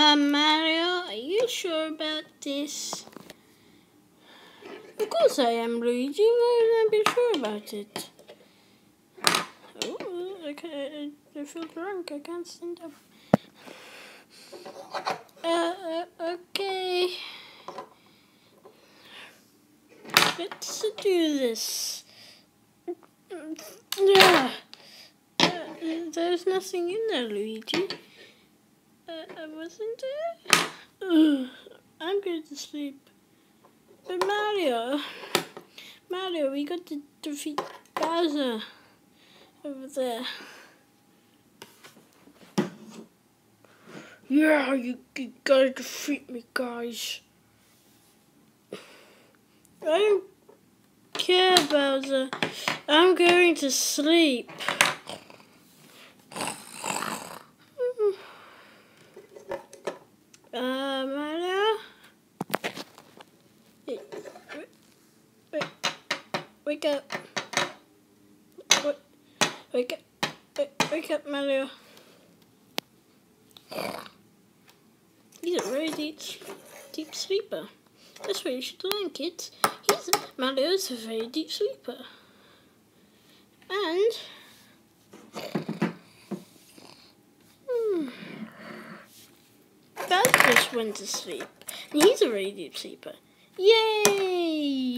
Mario, are you sure about this? Of course I am, Luigi. Why would I be sure about it? Oh, okay, I feel drunk. I can't stand up. Okay. Let's do this. There's nothing in there, Luigi. Wasn't there? I'm going to sleep. But Mario, we got to defeat Bowser over there. Yeah, you gotta defeat me, guys. I don't care, Bowser. I'm going to sleep. Mario? Wake up. Wake up, Mario. He's a very deep sleeper. That's what you should learn, kids. Mario's a very deep sleeper. And Buzz just went to sleep. And he's a very deep sleeper. Yay!